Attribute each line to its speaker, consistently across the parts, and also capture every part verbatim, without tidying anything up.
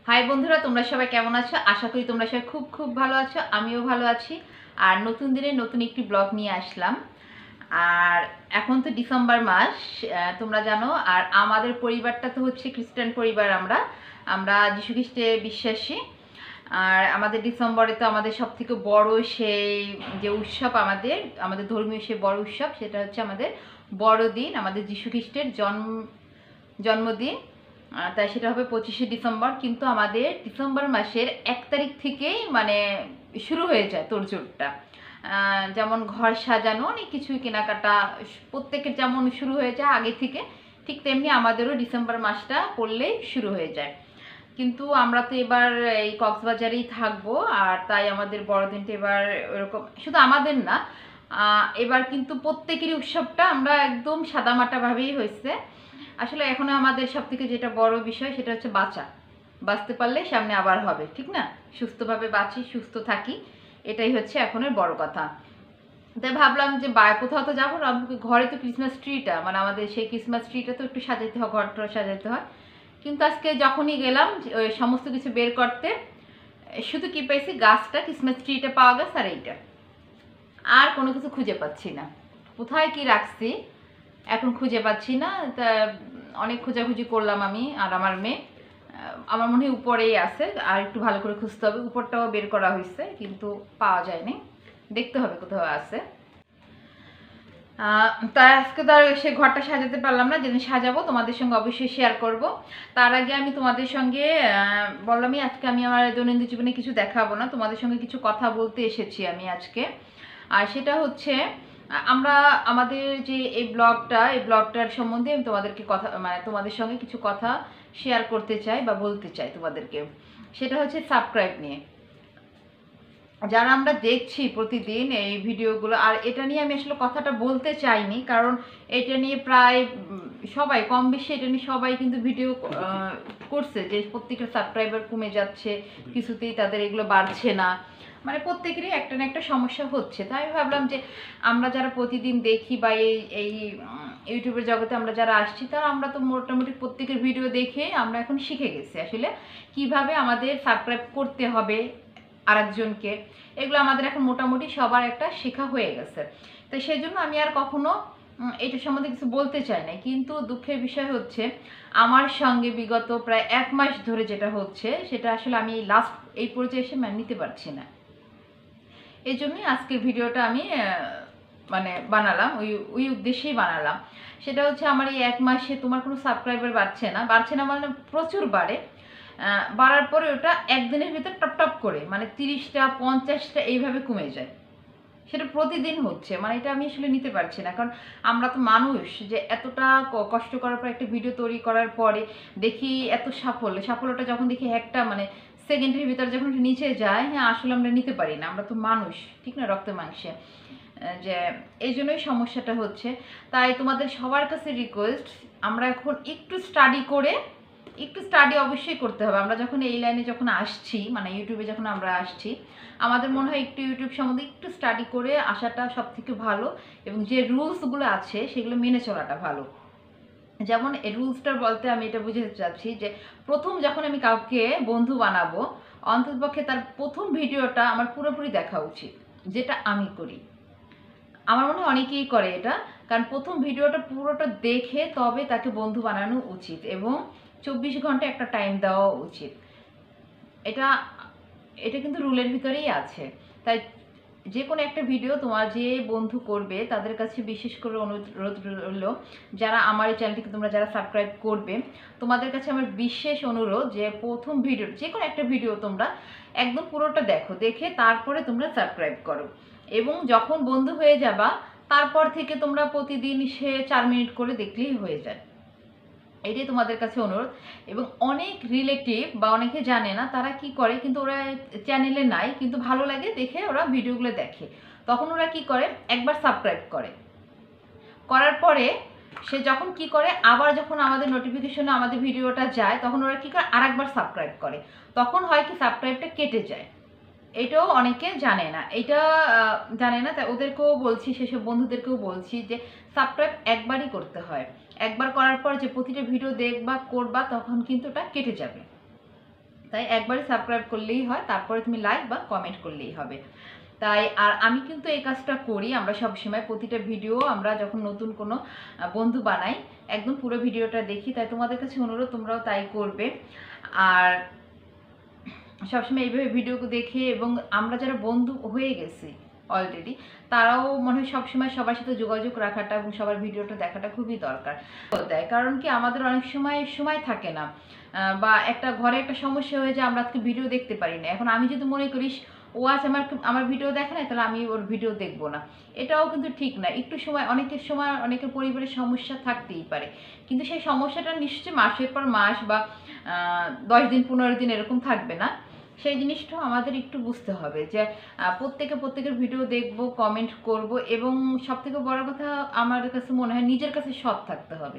Speaker 1: High বন্ধুরা, তোমরা সবাই কেমন আছো? আশা করি তোমরা সবাই খুব খুব ভালো আছো। আমিও ভালো আছি। আর নতুন দিনে নতুন একটি ব্লগ নিয়ে আসলাম। আর এখন তো ডিসেম্বর মাস, তোমরা জানো। আর আমাদের পরিবারটা তো হচ্ছে খ্রিস্টান পরিবার। আমরা আমরা যীশু খ্রিস্টে বিশ্বাসী। আর আমাদের ডিসেম্বরে তো আমাদের সব থেকে বড় সেই যে উৎসব, আমাদের আমাদের ধর্মীয় সে বড় উৎসব, সেটা হচ্ছে আমাদের বড়দিন, আমাদের যীশু খ্রিস্টের জন্ম জন্মদিন। তাই সেটা হবে পঁচিশে ডিসেম্বর। কিন্তু আমাদের ডিসেম্বর মাসের এক তারিখ থেকেই মানে শুরু হয়ে যায় তোড়জোড়টা। যেমন ঘর সাজানো, অনেক কিছুই কেনাকাটা প্রত্যেকের যেমন শুরু হয়ে যায় আগে থেকে, ঠিক তেমনি আমাদেরও ডিসেম্বর মাসটা পড়লেই শুরু হয়ে যায়। কিন্তু আমরা তো এবার এই কক্সবাজারেই থাকবো, আর তাই আমাদের বড়দিনটা এবার এরকম শুধু আমাদের না, এবার কিন্তু প্রত্যেকেরই উৎসবটা আমরা একদম সাদামাটাভাবেই হয়েছে। আসলে এখন আমাদের সব থেকে যেটা বড় বিষয় সেটা হচ্ছে বাঁচা। বাঁচতে পারলে সামনে আবার হবে, ঠিক না? সুস্থভাবে বাঁচি, সুস্থ থাকি, এটাই হচ্ছে এখনের বড় কথা। তাই ভাবলাম যে বাইরে কোথাও তো যাবো না, ঘরে তো ক্রিসমাস ট্রিটা মানে আমাদের সেই ক্রিসমাস ট্রিটা তো একটু সাজাতে হয়, ঘরটা সাজাতে হয়। কিন্তু আজকে যখনই গেলাম ওই সমস্ত কিছু বের করতে, শুধু কি পাইছি, গাছটা, ক্রিসমাস ট্রিটা পাওয়া গেছে, আর এইটা, আর কোনো কিছু খুঁজে পাচ্ছি না। কোথায় কি রাখছি এখন খুঁজে পাচ্ছি না। তা অনেক খোঁজাখুঁজি করলাম আমি আর আমার মেয়ে। আমার মনে হয় উপরেই আছে, আর একটু ভালো করে খুঁজতে হবে। উপরটাও বের করা হয়েছে কিন্তু পাওয়া যায়নি, দেখতে হবে কোথাও আছে। তাই আজকে তো আর সে ঘরটা সাজাতে পারলাম না। যেদিন সাজাবো তোমাদের সঙ্গে অবশ্যই শেয়ার করব। তার আগে আমি তোমাদের সঙ্গে বললামই, আজকে আমি আমার দৈনন্দিন জীবনে কিছু দেখাবো না, তোমাদের সঙ্গে কিছু কথা বলতে এসেছি আমি আজকে। আর সেটা হচ্ছে আমরা আমাদের যে এই ব্লগটা, এই ব্লগটার সম্বন্ধে আমি তোমাদেরকে কথা মানে তোমাদের সঙ্গে কিছু কথা শেয়ার করতে চাই বা বলতে চাই তোমাদেরকে। সেটা হচ্ছে সাবস্ক্রাইব নিয়ে। যারা আমরা দেখছি প্রতিদিন এই ভিডিওগুলো, আর এটা নিয়ে আমি আসলে কথাটা বলতে চাইনি, কারণ এটা নিয়ে প্রায় সবাই কম বেশি এটা নিয়ে সবাই কিন্তু ভিডিও করছে যে প্রত্যেকের সাবস্ক্রাইবার কমে যাচ্ছে, কিছুতেই তাদের এগুলো বাড়ছে না, মানে প্রত্যেকেরই একটা না একটা সমস্যা হচ্ছে। তাই আমি ভাবলাম যে আমরা যারা প্রতিদিন দেখি বা এই এই ইউটিউবের জগতে আমরা যারা আসছি, তারা আমরা তো মোটামুটি প্রত্যেকের ভিডিও দেখে আমরা এখন শিখে গেছি আসলে কিভাবে আমাদের সাবস্ক্রাইব করতে হবে আরেকজনকে। এগুলো আমাদের এখন মোটামুটি সবার একটা শেখা হয়ে গেছে। তো সেই জন্য আমি আর কখনো এটা সম্বন্ধে কিছু বলতে চাই না। কিন্তু দুঃখের বিষয় হচ্ছে আমার সঙ্গে বিগত প্রায় এক মাস ধরে যেটা হচ্ছে, সেটা আসলে আমি লাস্ট এই পর্যায়ে এসে মানে নিতে পারছি না। এই জন্যই আজকের ভিডিওটা আমি মানে বানালাম, ওই ওই উদ্দেশ্যেই বানালাম। সেটা হচ্ছে আমার এই এক মাসে তোমার কোনো সাবস্ক্রাইবার বাড়ছে না, বাড়ছে না মানে প্রচুর বাড়ে। বাড়ার পরে ওটা একদিনের ভিতর টপ টপ করে মানে তিরিশটা পঞ্চাশটা এইভাবে কমে যায়। সেটা প্রতিদিন হচ্ছে, মানে এটা আমি আসলে নিতে পারছি না। কারণ আমরা তো মানুষ, যে এতটা কষ্ট করার পর একটা ভিডিও তৈরি করার পরে দেখি এত সাফল্য, সাফল্যটা যখন দেখি একটা মানে সেকেন্ডের ভিতরে যখন নিচে যায়, হ্যাঁ আসলে আমরা নিতে পারি না। আমরা তো মানুষ, ঠিক না, রক্ত মাংসে, যে এই জন্যই সমস্যাটা হচ্ছে। তাই তোমাদের সবার কাছে রিকোয়েস্ট, আমরা এখন একটু স্টাডি করে, একটু স্টাডি অবশ্যই করতে হবে। আমরা যখন এই লাইনে যখন আসছি, মানে ইউটিউবে যখন আমরা আসছি, আমাদের মনে হয় একটু ইউটিউব সম্বন্ধে একটু স্টাডি করে আসাটা সব থেকে ভালো, এবং যে রুলসগুলো আছে সেগুলো মেনে চলাটা ভালো। যেমন এই রুলসটা বলতে আমি এটা বুঝাতে চাচ্ছি যে প্রথম যখন আমি কাউকে বন্ধু বানাবো, অন্ততপক্ষে তার প্রথম ভিডিওটা আমার পুরোপুরি দেখা উচিত, যেটা আমি করি। আমার মনে হয় অনেকেই করে এটা, কারণ প্রথম ভিডিওটা পুরোটা দেখে তবে তাকে বন্ধু বানানো উচিত, এবং চব্বিশ ঘন্টা একটা টাইম দেওয়া উচিত। এটা এটা কিন্তু রুলের ভিতরেই আছে। তাই যে কোনো একটা ভিডিও তোমার যে বন্ধু করবে তাদের কাছে বিশেষ করে অনুরোধ রইল, যারা আমার এই চ্যানেলটিকে তোমরা যারা সাবস্ক্রাইব করবে, তোমাদের কাছে আমার বিশেষ অনুরোধ যে প্রথম ভিডিও, যে কোনো একটা ভিডিও তোমরা একদম পুরোটা দেখো, দেখে তারপরে তোমরা সাবস্ক্রাইব করো। এবং যখন বন্ধু হয়ে যাবা তারপর থেকে তোমরা প্রতিদিন সে চার মিনিট করে দেখলেই হয়ে যায়। এটাই তোমাদের কাছে অনুরোধ। এবং অনেক রিলেটিভ বা অনেকে জানে না, তারা কি করে, কিন্তু ওরা চ্যানেলে নাই কিন্তু ভালো লাগে দেখে ওরা ভিডিওগুলো দেখে, তখন ওরা কি করে, একবার সাবস্ক্রাইব করে, করার পরে সে যখন কি করে, আবার যখন আমাদের নোটিফিকেশনে আমাদের ভিডিওটা যায়, তখন ওরা কি করে, আর একবার সাবস্ক্রাইব করে। তখন হয় কি, সাবস্ক্রাইবটা কেটে যায়। এটাও অনেকে জানে না, এটা জানে না। তাই ওদেরকেও বলছি, সেসব বন্ধুদেরকেও বলছি যে সাবস্ক্রাইব একবারই করতে হয়। একবার করার পর যে প্রতিটা ভিডিও দেখবা করবা, তখন কিন্তু ওটা কেটে যাবে। তাই একবারে সাবস্ক্রাইব করলেই হয়, তারপরে তুমি লাইক বা কমেন্ট করলেই হবে। তাই আর আমি কিন্তু এই কাজটা করি, আমরা সবসময় প্রতিটা ভিডিও আমরা যখন নতুন কোনো বন্ধু বানাই একদম পুরো ভিডিওটা দেখি। তাই তোমাদের কাছে অনুরোধ তোমরাও তাই করবে। আর সবসময় এইভাবে ভিডিও দেখে, এবং আমরা যারা বন্ধু হয়ে গেছি অলরেডি তারাও মনে হয় সবসময় সবার সাথে যোগাযোগ রাখাটা এবং সবার ভিডিওটা দেখাটা খুবই দরকার দেয়। কারণ কি আমাদের অনেক সময় সময় থাকে না, বা একটা ঘরে একটা সমস্যা হয়ে যায়, আমরা আজকে ভিডিও দেখতে পারি না। এখন আমি যদি মনে করিস ও আজ আমার আমার ভিডিও দেখে না, তাহলে আমি ওর ভিডিও দেখবো না, এটাও কিন্তু ঠিক না। একটু সময়, অনেকের সময় অনেকের পরিবারের সমস্যা থাকতেই পারে, কিন্তু সেই সমস্যাটা নিশ্চয়ই মাসের পর মাস বা দশ দিন পনেরো দিন এরকম থাকবে না। সেই জিনিসটাও আমাদের একটু বুঝতে হবে যে প্রত্যেকে প্রত্যেকের ভিডিও দেখব, কমেন্ট করব, এবং সবথেকে বড় কথা আমার কাছে মনে হয় নিজের কাছে সৎ থাকতে হবে।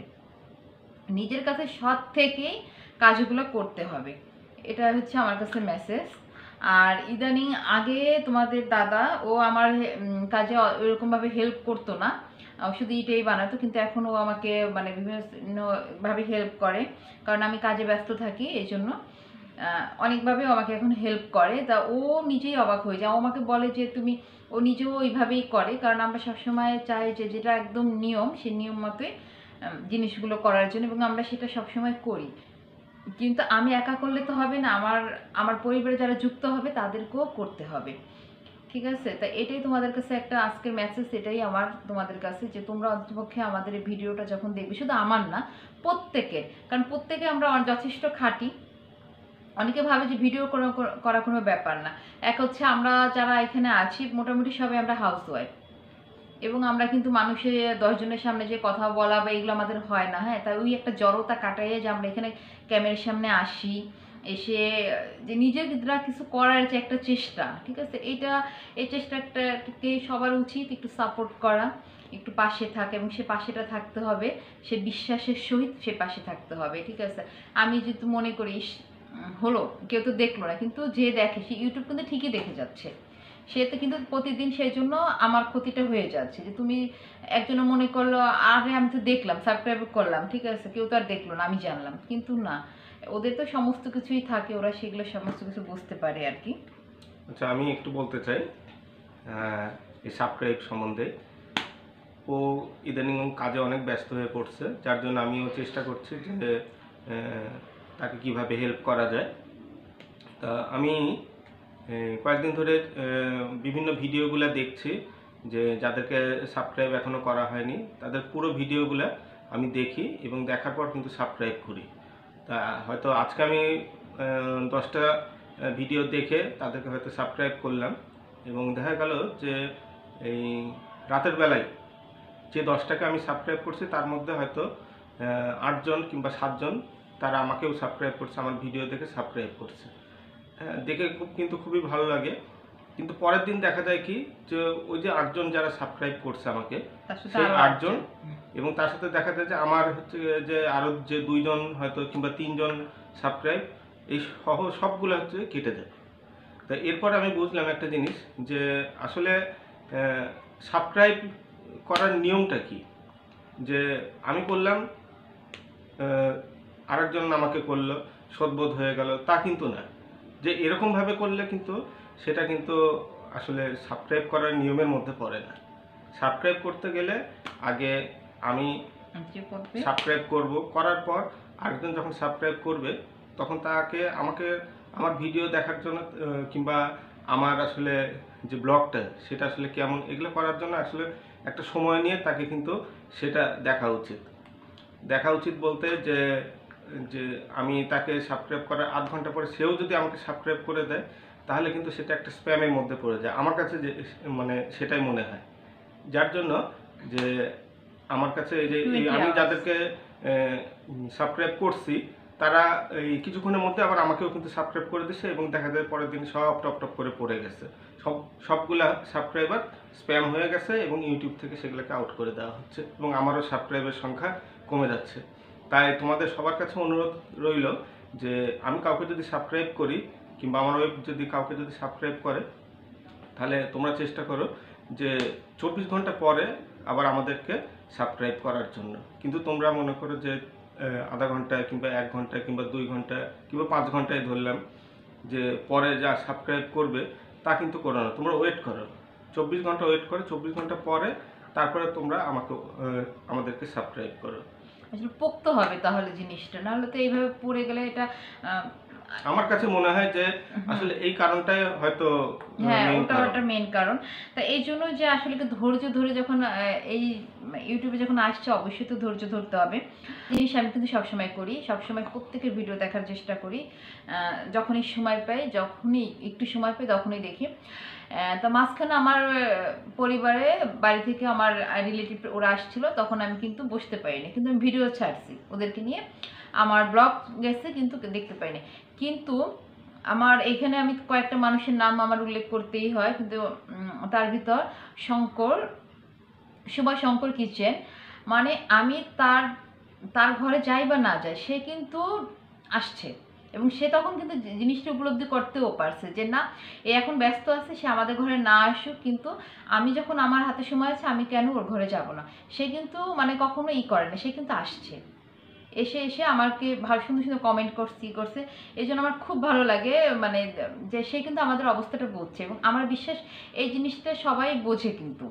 Speaker 1: নিজের কাছে সৎ থেকেই কাজগুলো করতে হবে, এটা হচ্ছে আমার কাছে মেসেজ। আর ইদানিং আগে তোমাদের দাদা ও আমার কাজে এরকমভাবে হেল্প করতো না, শুধু ইটেই বানাতো, কিন্তু এখন ও আমাকে মানে বিভিন্নভাবে হেল্প করে, কারণ আমি কাজে ব্যস্ত থাকি, এই জন্য অনেকভাবে আমাকে এখন হেল্প করে। তা ও নিজেই অবাক হয়ে যায়, ও আমাকে বলে যে তুমি, ও নিজেও ওইভাবেই করে, কারণ আমরা সবসময় চাই যে যেটা একদম নিয়ম সেই নিয়ম মতোই জিনিসগুলো করার জন্য, এবং আমরা সেটা সবসময় করি। কিন্তু আমি একা করলে তো হবে না, আমার আমার পরিবারে যারা যুক্ত হবে তাদেরকেও করতে হবে, ঠিক আছে? তা এটাই তোমাদের কাছে একটা আজকের মেসেজ, এটাই আমার তোমাদের কাছে, যে তোমরা অন্ততপক্ষে আমাদের এই ভিডিওটা যখন দেখবে, শুধু আমার না প্রত্যেকের, কারণ প্রত্যেকে আমরা যথেষ্ট খাটি। অনেকে ভাবে যে ভিডিও করা কোনো ব্যাপার না। এক হচ্ছে আমরা যারা এখানে আছি মোটামুটি সবাই আমরা হাউস ওয়াইফ, এবং আমরা কিন্তু মানুষের দশজনের সামনে যে কথা বলা বা এগুলো আমাদের হয় না। হ্যাঁ, তাই ওই একটা জড়তা কাটাইয়ে যে আমরা এখানে ক্যামেরার সামনে আসি, এসে যে নিজেরা কিছু করার যে একটা চেষ্টা, ঠিক আছে, এইটা এই চেষ্টাটাকে সবার উচিত একটু সাপোর্ট করা, একটু পাশে থাকে, এবং সে পাশেটা থাকতে হবে, সে বিশ্বাসের সহিত সে পাশে থাকতে হবে, ঠিক আছে? আমি যদি মনে করিস হলো কেউ তো দেখলো না, কিন্তু যে দেখে সে ইউটিউব কিন্তু ঠিকই দেখে যাচ্ছে, সে তো কিন্তু প্রতিদিন সেই জন্য আমার ক্ষতিটা হয়ে যাচ্ছে। যে তুমি একজনে মনে করলো আরে আমি তো দেখলাম, সাবস্ক্রাইব করলাম, ঠিক আছে, কেউ তো আর দেখলো না, আমি জানলাম, কিন্তু না, ওদের তো সমস্ত কিছুই থাকে, ওরা সেগুলো সমস্ত কিছু বুঝতে পারে আর কি।
Speaker 2: আচ্ছা, আমি একটু বলতে চাই এই সাবস্ক্রাইব সম্বন্ধে। ও ইদানিং কাজে অনেক ব্যস্ত হয়ে পড়ছে, যার জন্য আমিও চেষ্টা করছি যে তাকে কিভাবে হেল্প করা যায়। তা আমি কয়েকদিন ধরে বিভিন্ন ভিডিওগুলো দেখছি, যে যাদেরকে সাবস্ক্রাইব এখনও করা হয়নি তাদের পুরো ভিডিওগুলো আমি দেখি, এবং দেখার পর কিন্তু সাবস্ক্রাইব করি। তা হয়তো আজকে আমি দশটা ভিডিও দেখে তাদেরকে হয়তো সাবস্ক্রাইব করলাম, এবং দেখা গেল যে এই রাতের বেলায় যে দশটাকে আমি সাবস্ক্রাইব করছি তার মধ্যে হয়তো আটজন কিংবা সাতজন তারা আমাকেও সাবস্ক্রাইব করছে, আমার ভিডিও দেখে সাবস্ক্রাইব করছে। হ্যাঁ, দেখে খুব কিন্তু খুবই ভালো লাগে। কিন্তু পরের দিন দেখা যায় কি, যে ওই যে আটজন যারা সাবস্ক্রাইব করছে আমাকে, সেই আটজন, এবং তার সাথে দেখা যায় যে আমার হচ্ছে যে আরও যে দুইজন হয়তো কিংবা তিনজন সাবস্ক্রাইব, এই সহ সবগুলো হচ্ছে কেটে যায়। তা এরপর আমি বুঝলাম একটা জিনিস, যে আসলে সাবস্ক্রাইব করার নিয়মটা কি। যে আমি করলাম, আরেকজন আমাকে করলো, সদবোধ হয়ে গেল, তা কিন্তু না। যে এরকমভাবে করলে কিন্তু সেটা কিন্তু আসলে সাবস্ক্রাইব করার নিয়মের মধ্যে পড়ে না। সাবস্ক্রাইব করতে গেলে আগে আমি সাবস্ক্রাইব করব, করার পর আরেকজন যখন সাবস্ক্রাইব করবে তখন তাকে আমাকে আমার ভিডিও দেখার জন্য, কিংবা আমার আসলে যে ব্লগটা সেটা আসলে কেমন, এগুলো করার জন্য আসলে একটা সময় নিয়ে তাকে কিন্তু সেটা দেখা উচিত। দেখা উচিত বলতে যে যে আমি তাকে সাবস্ক্রাইব করার আধ ঘন্টা পরে সেও যদি আমাকে সাবস্ক্রাইব করে দেয়, তাহলে কিন্তু সেটা একটা স্প্যামের মধ্যে পড়ে যায়, আমার কাছে যে মানে সেটাই মনে হয়। যার জন্য যে আমার কাছে এই যে আমি যাদেরকে সাবস্ক্রাইব করছি তারা এই কিছুক্ষণের মধ্যে আবার আমাকেও কিন্তু সাবস্ক্রাইব করে দিচ্ছে, এবং দেখা যায় পরের দিন সব টপ টপ করে পড়ে গেছে, সব সবগুলা সাবস্ক্রাইবার স্প্যাম হয়ে গেছে, এবং ইউটিউব থেকে সেগুলোকে আউট করে দেওয়া হচ্ছে, এবং আমারও সাবস্ক্রাইবের সংখ্যা কমে যাচ্ছে। তাই তোমাদের সবার কাছে অনুরোধ রইল যে আমি কাউকে যদি সাবস্ক্রাইব করি, কিংবা আমার ওয়েব যদি কাউকে যদি সাবস্ক্রাইব করে, তাহলে তোমরা চেষ্টা করো যে চব্বিশ ঘন্টা পরে আবার আমাদেরকে সাবস্ক্রাইব করার জন্য। কিন্তু তোমরা মনে করো যে আধা ঘন্টায় কিংবা এক ঘন্টায় কিংবা দুই ঘন্টায় কিংবা পাঁচ ঘন্টায় ধরলাম, যে পরে যা সাবস্ক্রাইব করবে তা কিন্তু করো না, তোমরা ওয়েট করো, চব্বিশ ঘন্টা ওয়েট করো, চব্বিশ ঘন্টা পরে তারপরে তোমরা আমাকে আহ, আমাদেরকে সাবস্ক্রাইব করো।
Speaker 1: আসলে পোক্ত হবে তাহলে জিনিসটা, নাহলে তো এইভাবে পড়ে গেলে এটা আহ,
Speaker 2: আমার কাছে মনে হয় যে আসলে এই কারণটাই হয়তো
Speaker 1: হ্যাঁ
Speaker 2: main
Speaker 1: ওটা
Speaker 2: কারণ।
Speaker 1: ওটা মেন কারণ। তা এই জন্য যে আসলে কি ধৈর্য ধরে যখন আহ, এই ইউটিউবে যখন আসছে অবশ্যই তো ধৈর্য ধরতে হবে। জিনিস আমি কিন্তু সবসময় করি, সবসময় প্রত্যেকের ভিডিও দেখার চেষ্টা করি, আহ, যখনই সময় পাই, যখনই একটু সময় পাই তখনই দেখি। আহ, তো মাঝখানে আমার আহ, পরিবারে বাড়ি থেকে আমার রিলেটিভ ওরা আসছিল, তখন আমি কিন্তু বসতে পারিনি, কিন্তু আমি ভিডিও ছাড়ছি ওদেরকে নিয়ে, আমার ব্লগ গেছে কিন্তু দেখতে পাইনি। কিন্তু আমার এখানে আমি কয়েকটা মানুষের নাম আমার উল্লেখ করতেই হয়, কিন্তু উম, তার ভিতর শঙ্কর, সুভাষ শঙ্কর কিচেন, মানে আমি তার তার ঘরে যাই বা না যাই সে কিন্তু আসছে, এবং সে তখন কিন্তু জি- জিনিসটা উপলব্ধি করতেও পারছে যে না এ এখন ব্যস্ত আছে, সে আমাদের ঘরে না আসুক, কিন্তু আমি যখন আমার হাতে সময় আছে আমি কেন ওর ঘরে যাব না। সে কিন্তু মানে কখনো ই করে না, সে কিন্তু আসছে, এসে এসে আমাকে ভালো সুন্দর সুন্দর কমেন্ট করছে ই করছে। এই জন্য আমার খুব ভালো লাগে, মানে যে সে কিন্তু আমাদের অবস্থাটা বুঝছে, এবং আমার বিশ্বাস এই জিনিসটা সবাই বোঝে কিন্তু,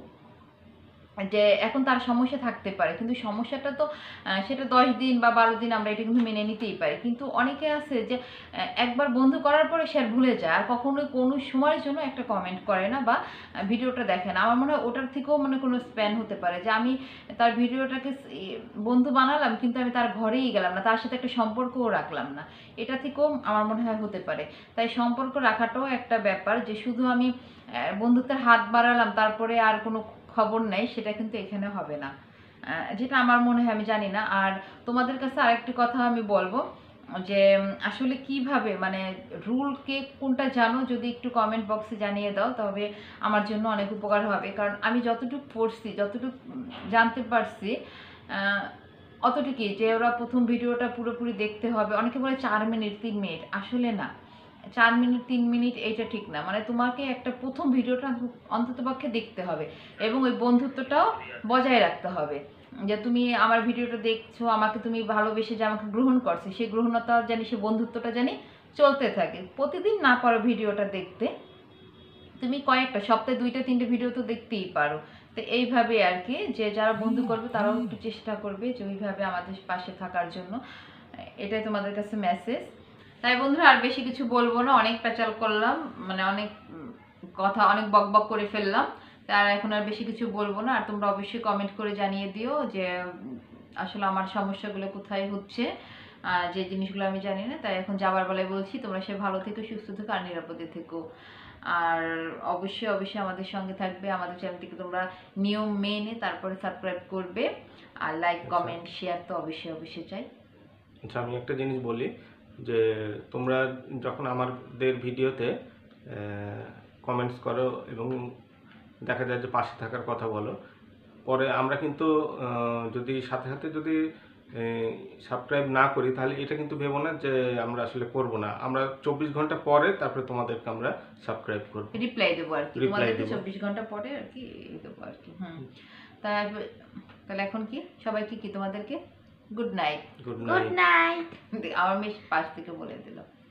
Speaker 1: যে এখন তার সমস্যা থাকতে পারে, কিন্তু সমস্যাটা তো আহ, সেটা দশ দিন বা বারো দিন আমরা এটা কিন্তু মেনে নিতেই পারি, কিন্তু অনেকে আছে যে আহ, একবার বন্ধু করার পরে সে আর ভুলে যায়, আর কখনোই কোনো সময়ের জন্য একটা কমেন্ট করে না বা আহ, ভিডিওটা দেখে না। আমার মনে হয় ওটার থেকেও মানে কোনো স্প্যান হতে পারে যে আমি তার ভিডিওটাকে স- ই, বন্ধু বানালাম কিন্তু আমি তার ঘরেই গেলাম না, তার সাথে একটা সম্পর্কও রাখলাম না, এটা থেকেও আমার মনে হয় হতে পারে। তাই সম্পর্ক রাখাটাও একটা ব্যাপার, যে শুধু আমি আহ, বন্ধুত্বের হাত বাড়ালাম তারপরে আর কোনো খবর নেই, সেটা কিন্তু এখানে হবে না, আহ, যেটা আমার মনে হয়, আমি জানি না। আর তোমাদের কাছে আরেকটি কথা আমি বলবো, যে উম, আসলে কিভাবে মানে রুল কে কোনটা জানো, যদি একটু কমেন্ট বক্সে জানিয়ে দাও তবে আমার জন্য অনেক উপকার হবে, কারণ আমি যতটুকু পড়ছি, যতটুকু উম, জানতে পারছি, আহ, অতটুকুই যে ওরা প্রথম ভিডিওটা পুরোপুরি দেখতে হবে। অনেকে বলে চার মিনিট তিন মিনিট, আসলে না, চার মিনিট তিন মিনিট এইটা ঠিক না, মানে তোমাকে একটা প্রথম ভিডিওটা অন্ততপক্ষে দেখতে হবে, এবং ওই বন্ধুত্বটাও বজায় রাখতে হবে, যে তুমি আমার ভিডিওটা দেখছো, আমাকে তুমি ভালোবেসে যে আমাকে গ্রহণ করছো, সেই গ্রহণতা জানি, সে বন্ধুত্বটা জানি চলতে থাকে। প্রতিদিন না পারো ভিডিওটা দেখতে, তুমি কয়েকটা সপ্তাহে দুইটা তিনটে ভিডিও তো দেখতেই পারো। তো এইভাবে আর কি, যে যারা বন্ধু করবে তারাও একটু চেষ্টা করবে যে ওইভাবে আমাদের পাশে থাকার জন্য, এটাই তোমাদের কাছে মেসেজ। তাই বন্ধুরা আর বেশি কিছু বলবো না, অনেক পেঁচাল করলাম, মানে অনেক উম, কথা অনেক বকবক করে ফেললাম, তার এখন আর বেশি কিছু বলবো না। আর তোমরা অবশ্যই কমেন্ট করে জানিয়ে দিও যে উম, আসলে আমার সমস্যাগুলো কোথায় হচ্ছে, আহ, যে জিনিসগুলো আমি জানি না। তাই এখন যাবার বেলায় বলছি, তোমরা সে ভালো থেকো, সুস্থ থেকো আর নিরাপদে থেকো। আর অবশ্যই অবশ্যই আমাদের সঙ্গে থাকবে, আমাদের চ্যানেলটিকে তোমরা নিয়ম মেনে তারপরে সাবস্ক্রাইব করবে, আর লাইক
Speaker 2: আচ্ছা।
Speaker 1: কমেন্ট শেয়ার তো অবশ্যই অবশ্যই চাই।
Speaker 2: আচ্ছা, আমি একটা জিনিস বলি, যে তোমরা যখন আমাদের ভিডিওতে কমেন্টস করো এবং দেখা যায় যে পাশে থাকার কথা বলো, পরে আমরা কিন্তু আহ, যদি সাথে সাথে যদি সাবস্ক্রাইব না করি তাহলে এটা কিন্তু ভেবো না যে আমরা আসলে করব না, আমরা চব্বিশ ঘন্টা পরে তারপরে তোমাদেরকে আমরা সাবস্ক্রাইব করব,
Speaker 1: রিপ্লাই দেবো আর কি,
Speaker 2: রিপ্লাই
Speaker 1: তোমাদেরকে
Speaker 2: দেবো।
Speaker 1: চব্বিশ ঘন্টা পরে আর কি দেবো আর কি। হুম, তাই তাহলে এখন কি সবাইকে কি তোমাদেরকে good night.
Speaker 2: Good
Speaker 1: good
Speaker 2: night.
Speaker 1: Night, আমার মেয়ে পাশ থেকে বলে দিল।